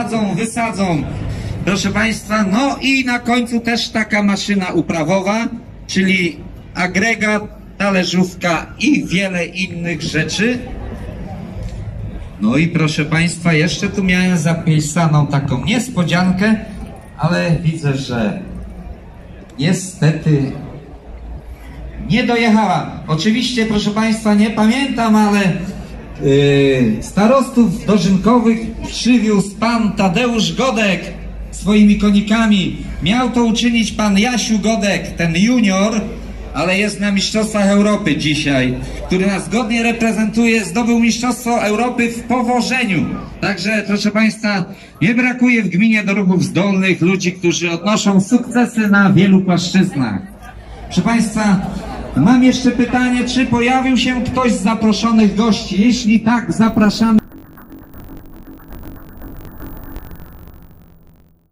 wysadzą, proszę Państwa. No i na końcu też taka maszyna uprawowa, czyli agregat, talerzówka i wiele innych rzeczy. No i proszę Państwa, jeszcze tu miałem zapisaną taką niespodziankę, ale widzę, że niestety nie dojechała. Oczywiście, proszę Państwa, nie pamiętam, ale starostów dożynkowych przywiózł pan Tadeusz Godek swoimi konikami. Miał to uczynić pan Jasiu Godek, ten junior, ale jest na Mistrzostwach Europy dzisiaj, który nas godnie reprezentuje, zdobył Mistrzostwo Europy w powożeniu. Także, proszę Państwa, nie brakuje w gminie do ruchów zdolnych ludzi, którzy odnoszą sukcesy na wielu płaszczyznach. Proszę Państwa, mam jeszcze pytanie, czy pojawił się ktoś z zaproszonych gości? Jeśli tak, zapraszamy.